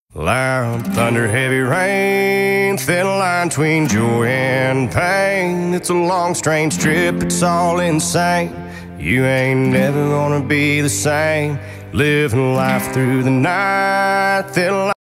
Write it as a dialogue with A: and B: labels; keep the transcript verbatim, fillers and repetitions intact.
A: Loud thunder, heavy rain, thin line between joy and pain. It's a long, strange trip, it's all insane. You ain't never gonna be the same. Living life through the night, thin line.